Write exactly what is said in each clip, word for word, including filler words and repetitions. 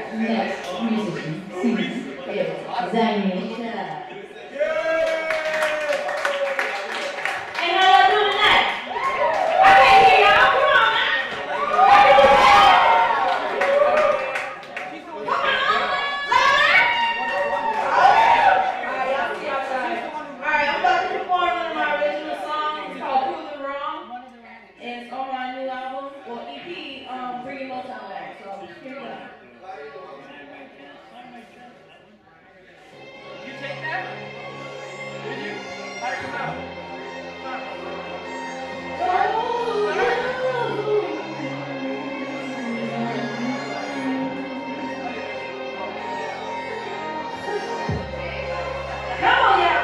Next musician, singer is Zania. And how y'all doing tonight? I can't hear y'all. Come on now. Come on. Alright, y'all see outside. Alright, I'm about to perform one of my original songs. It's called Prove It Wrong. And it's on my new album, well, E P, um, Bringing Motown Back. So here we go. You take that? Did you? How'd it come out? Come on, y'all.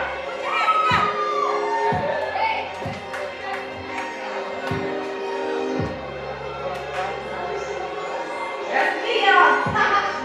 That's me, y'all.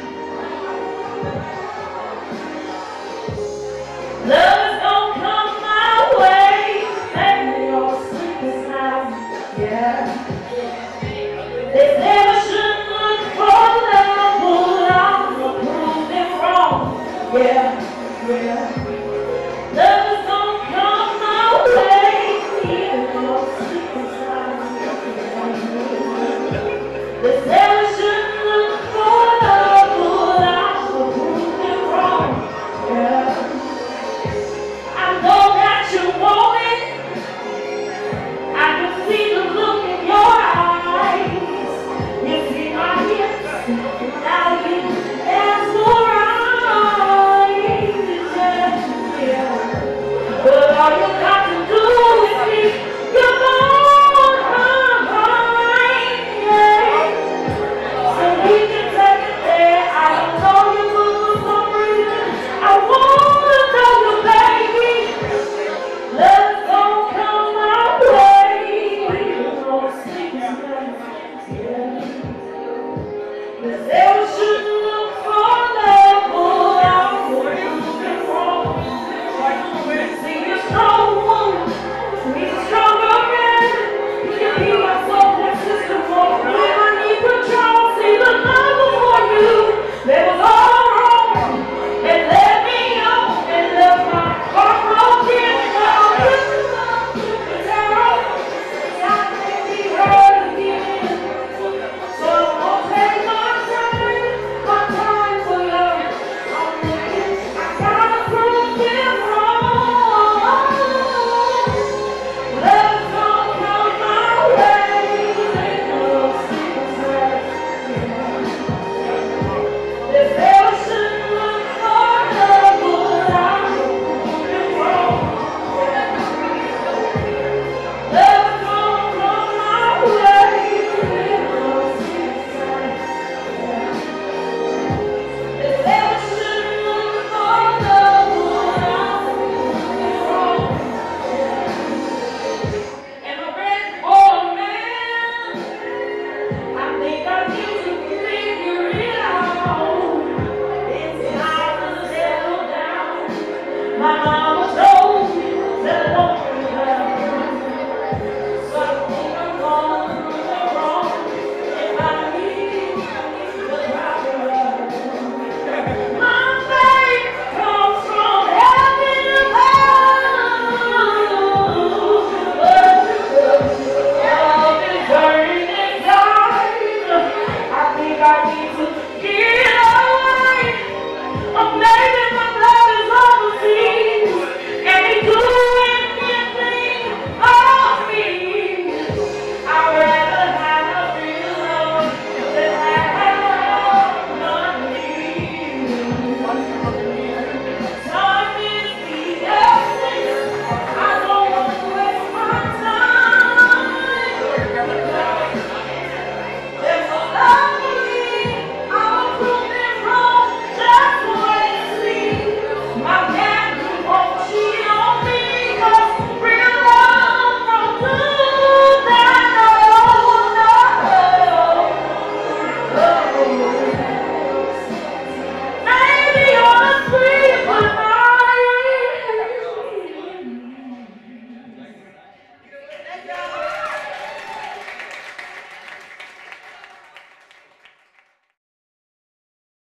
Love is gonna come my way, and you're sleeping now, yeah. They say I shouldn't look for love, but I'm gonna prove it wrong, yeah, yeah. Love is gonna come my way, even you're sleeping now, yeah. They say I shouldn't look for love, but I'm gonna prove it wrong, yeah. I know that you want it. I can see the look in your eyes. You see my hips. Now you dance right. Yeah, yeah. But all you got to do is keep your mind, yeah. So we can take it there. I don't know you, but for some reason I wanna know you, baby. Love gon' come my way. You know, sleeping, yeah.